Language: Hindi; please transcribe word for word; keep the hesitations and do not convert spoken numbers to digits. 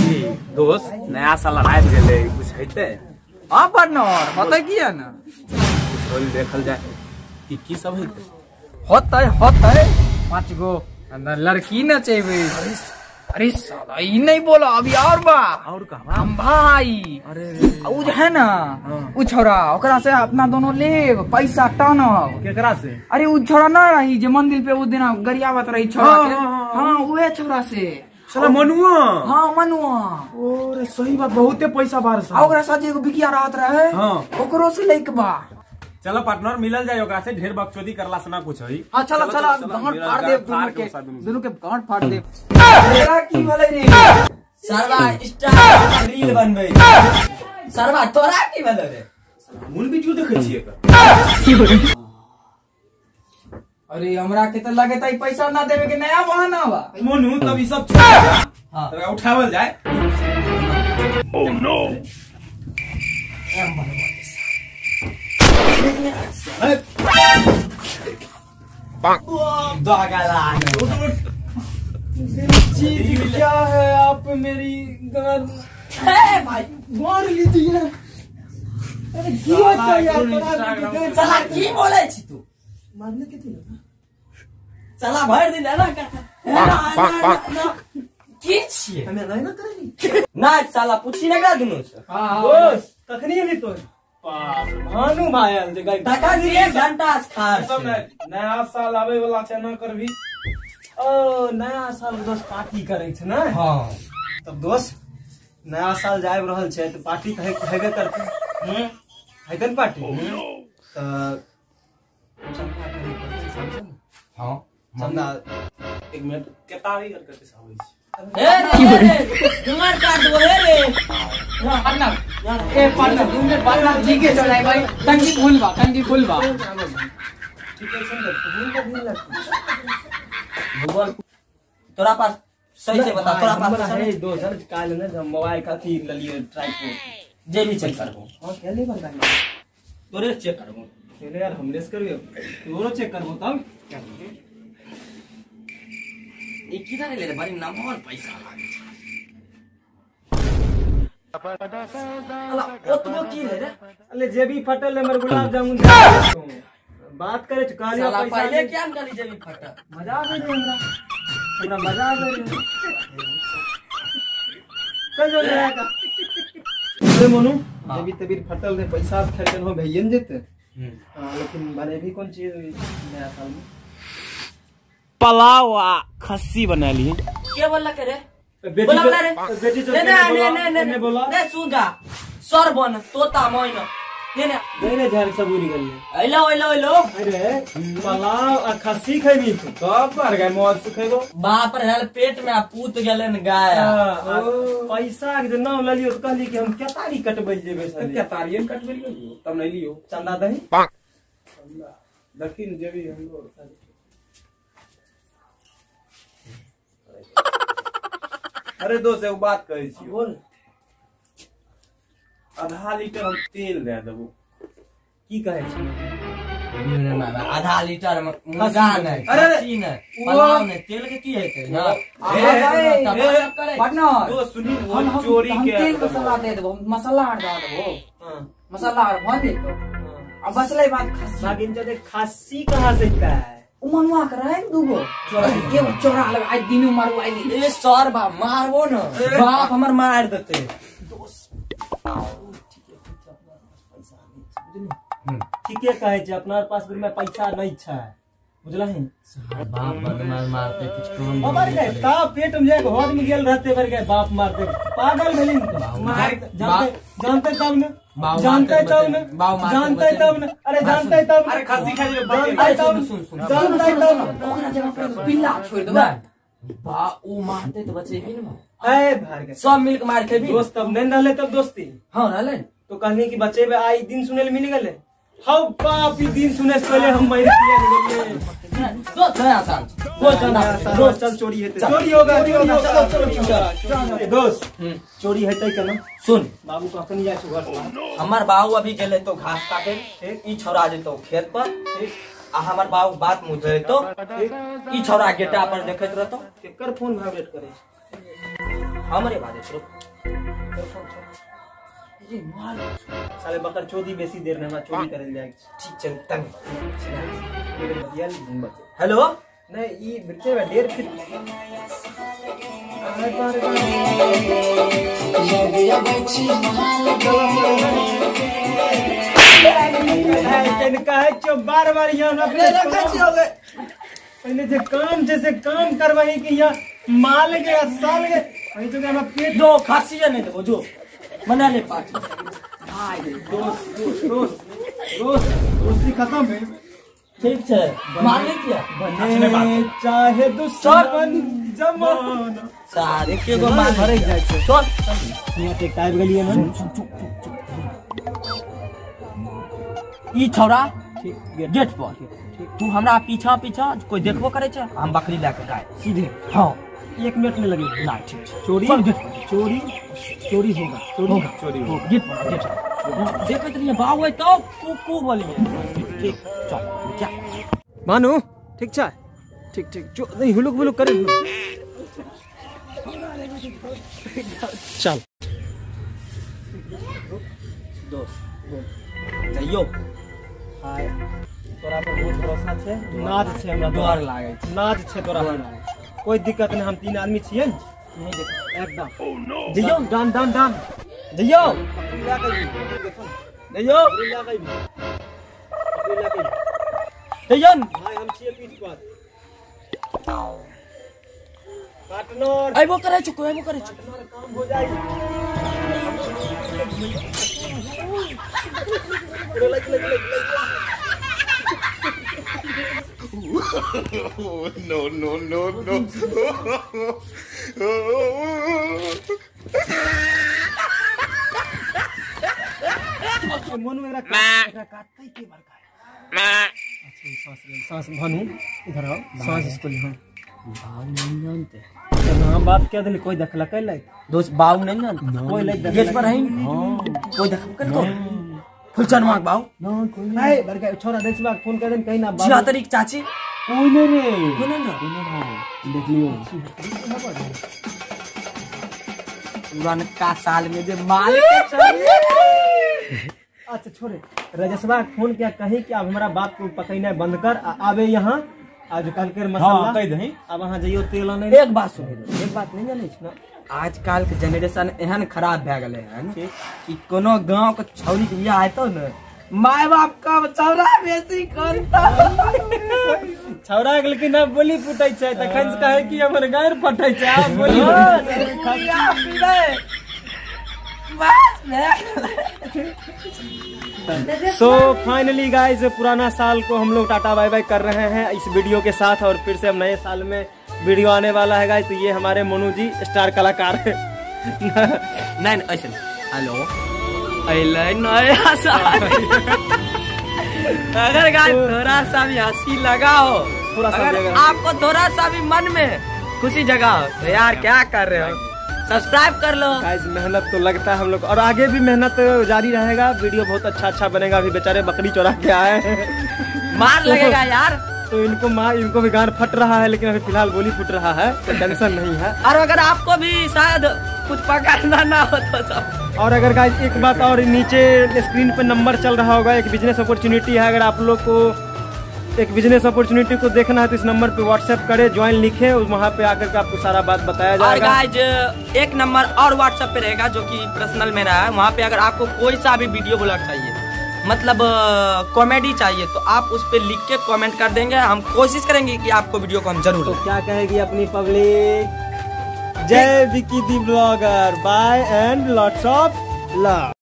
दोस्त नया साल आबि गेलै कुछ हेतै? हाँ पार्टनर होतै किया ना, कुछ होल देखल जाए कि की सब हेतै। होतै होतै पाँच गो लड़की न चाहिए। अरे साला ये नहीं बोला अभी और बा और का हम भाई। अरे उ जो है ना उ छोरा ओकरा से अपना दोनों लेब पैसा टानब। केकरा से? अरे उ छोरा ना रही जे मंदिर पे उस दिन गरियावत रही छोरा हाँ, के। हाँ, हाँ उहे छोरा से। साला मनुआ। हाँ मनुआ। ओरे सही बात, बहुते पैसा बार सा। ओकरा साथ एगो बिकिया रहत रहे। हाँ ओकरो से लेके बा। चलो पार्टनर मिलल जाए ओकरा से, ढेर बकचोदी करला से ना कुछ होई। हाँ चलो चलो गांठ फाड़ दे दोनों के, दोनों के गांठ फाड़ दे। तेरा की भले रे सरवा स्टार रील बनबे। सरवा तोरा की भले रे? मूल वीडियो देखे छिए का? अरे हमरा के त लगे त पैसा ना देवे के नया बहाना बा। मोनू तब ई सब छोड़ हां तोरा उठावल जाए। ओह नो क्या है आप मेरी गार भाई मार लीजिए। अरे साला की बोले छी तू? मारने के थे साला भर दिन है ना का की छी हमें नहीं ना करेंगे ना साला पूछी ना का दुनु से। हां बस तखनी नहीं तो भानु भाई आल जगह टका दिए घंटा खार सब नया साल आवे वाला छै ना करबी। ओ नया साल दोस्त पार्टी करे छै ना। हां तब दोस्त नया साल जाए रहल छै तो पार्टी कहे हेबे करते। हम हेतन पार्टी त चंदा करे पड़ते समझ ना। हां चंदा एक मिनट केतारी कर करके सावै छै। ए रे तुम्हार काट दो रे पार्टनर ए पार्टनर दो मिनट पार्टनर ठीक है चलाए भाई। टंकी फुल बा टंकी फुल बा। ठीक है सुन भूल के भूल लग गूगल तोरा पास सही से बता। तोरा पास है दो सर काल ने हम मोबाइल का थी ललिए ट्राइपॉड जे भी चेक करबो। हां केले बता तोरे चेक करबो। पहले यार हमने से करबे तोरो चेक करबो तब क्या ई किधर ले रे बड़ी नमहर पैसा लागे अला ओतबो की है रे? अले जे भी फटल है मेरे गुलाब जामुन बात करे काली साला पैसा पहले क्या करी जेबी फटा मजा आ गई हमरा हमरा मजा आ गई। चल जो जाएगा अरे मोनू जब तबीर फटल रे पैसा खर्चन हो भैयन जेते। हां लेकिन बने भी कौन चीज नया साल में पलाव खस्सी बना ली। क्या बोला के रे? बेटी बोला बोला रे बेटी जो ने ने ने ने बोला ने सुगा सरबन तोता मोइन ने ने गरे झाड़ सब उड़ गेल। आइलो आइलो आइलो अरे पलाव आ खस्सी खैबी तू कब पर गए मौत से खैबो। बाप रे पेट में पूत गेले न गाय। पैसा के नाम ल लियो तो कहली कि हम केतारी कटबै जेबे सर केतारियन कटबै लियो तब नहीं लियो चंदा दही दखिन जेबी हमरो। अरे दोस्त एगो बात कहै छी बोल। आधा लीटर हम तेल दे देबो की कहै छी? आधा लीटर मुर्गा नहीं अरे खस्सी नहीं पलाव नहीं तेल के की हेते ना? पार्टनर दोस्त सुनी वो हम चोरी हम के तेल मसाला दे देबो मसाला हट दे देबो। हां मसाला हट भन दे तो अब बचले बात खस्सी। बागिन जदे खस्सी कहां से आता है? उमनवा कर है दूगो चोरा के चोरा लग आज दिनु मारू आइली। ए सर बा मारबो न बाप हमर मार देते। ठीके कहे छै अपना पास में पैसा नहीं छै बुझलही। बाप मार मारते कुछ कौन बाबर गए ता पेट में जाके होद में गेल रहते बर गए बाप मारते पागल भेलिन मार जानते जानते तब न जानते तब न जानते तब न अरे जानते तब अरे खस्सी खा जे जानते तब सुन सुन जानते तब ओकरा जगह पे पिल्ला छोड़ दो। बा ऊ मारते तो बचे भी न ए भार गए सब मिल के मार के भी दोस्त तब नहीं रहले तब दोस्ती। हां रहले तो कहनी कि बच्चे में आई दिन सुने मिल गए। हाउ बाप ई दिन सुने से पहले हम मर पिया गेले। दो नया साल दो चंदा दोस्त चल चोरी हेते चोरी होगा चोरी होगा चलो चलो दोस्त चोरी हेते केना सुन बाबू कखन जाय छै घर से? हमार बाबू अभी गेले तो घास काटे ठीक ई छोरा जेतो खेत पर ठीक आ हमार बाबू बात मुझे तो ठीक ई छोरा गेटा पर देखत रहतो केकर फोन वाइब्रेट करे छै? हमरे बाजे चलो साले बकर चोदी बेसी देर में हमरा चोरी करे जाए ठीक चल तन हेलो हेलो नहीं ई बिरचे में देर फिर आए बार बार का है जो बार बार यहाँ हो गए पहले जे काम जैसे काम करवाही कि यहाँ माल गया साल गए वही तो क्या पेट दो खासी नहीं दो जो मना ले पाँच भाई दोस्त दोस्त दोस्त दोस्ती खत्म है ठीक है मारने किया बने चाहे दुश्मन जमाना सारे के गो मार भरे जाए छे चल यहाँ पे टाइप गली है ना ई छौरा ठीक गेट पर तू हमरा पीछा पीछा कोई देखबो करे छे हम बकरी लेके गाय सीधे हां एक मिनट में लगे ना ठीक है चोरी चल गेट चोरी चोरी होगा चोरी होगा चोरी होगा गेट पर गेट देखत रहिए बाऊ है तो कुकू बोलिए ठीक चल क्या मानू ठीक छा ठीक ठीक जो नहीं हुलुक बुलुक करे चल दोस्त जइयो हाय तोरा पर बहुत भरोसा छे नाज छे हमरा डर लागे छे नाज छे तोरा पर कोई दिक्कत नहीं हम तीन आदमी छिए नहीं देख एकदम जइयो डान डान डान जइयो जइयो जइयो भाई हम छिए पीठ पर पार्टनर आइबो करे छु आइबो करे छु पार्टनर काम हो जाई लग लग लग no, no, no, no. मन में रखा काटता ही के बार का अच्छा सांस ले सांस भानु इधर आओ सांस इसको ले हां नहीं जानते हम बात क्या दिल कोई देखला कर ले दोस्त बाऊ नहीं जानते कोई ले गेट पर है हां कोई देख कर तो फुलचन मांग बाऊ ना कोई नहीं बार का छोरा देसबा फोन कर देन कहीं ना जिया तरीक चाची कोई नहीं रे कोई नहीं देख लियो पुरानका साल में दे माल के चल अच्छा छोड़े रजसवा फोन किया कहीं कि अब हमारा बात को पकड़ना बंद कर आ, आवे यहाँ आज कल के मसाला हाँ, कह दही अब वहाँ जाइयो तेल नहीं एक बात सुन एक बात नहीं जाने ना आजकल के जनरेशन एहन खराब भए गेले हन कि कोनो गांव के छौरी के बियाह आइतो न माय बाप का छौरा बेसी करता छौरा के लेकिन अब बोली फुटै छै तखन से कहे कि हमर गायर फटै छै आ बोली सो फाइनली गाइस पुराना साल को हम लोग टाटा बाय बाय कर रहे हैं इस वीडियो के साथ और फिर से अब नए साल में वीडियो आने वाला है गाइस। तो ये हमारे मोनू जी स्टार कलाकार है नहीं ऐसे हेलो अइले नया साल अगर गाइस थोड़ा सा भी हंसी लगाओ थोड़ा सा अगर आपको थोड़ा सा भी मन में खुशी जगाओ तो यार क्या कर रहे हो सब्सक्राइब कर लो गाइस। मेहनत तो लगता है हम लोग और आगे भी मेहनत जारी रहेगा। वीडियो बहुत अच्छा अच्छा बनेगा। अभी बेचारे बकरी चौरा के आए हैं मार लगेगा यार तो इनको मार इनको भी गान फट रहा है लेकिन अभी फिलहाल गोली फूट रहा है तो टेंशन नहीं है। और अगर आपको भी शायद कुछ पकड़ना ना हो तो सब और अगर गाइस एक बात और नीचे स्क्रीन पे नंबर चल रहा होगा एक बिजनेस अपॉर्चुनिटी है। अगर आप लोग को एक बिजनेस अपॉर्चुनिटी को देखना है तो इस नंबर पे व्हाट्सएप करें ज्वाइन लिखे वहाँ पे आकर के आपको सारा बात बताया जाएगा। और गाइज एक नंबर और व्हाट्सएप पे रहेगा जो कि पर्सनल मेरा है। वहाँ पे अगर आपको कोई सा भी वीडियो ब्लॉग चाहिए मतलब कॉमेडी चाहिए तो आप उस पे लिख के कमेंट कर देंगे। हम कोशिश करेंगे कि आपको वीडियो को हम जरूर तो क्या कहेगी अपनी पब्लिक जय Vicky the blogger bye and lots of love.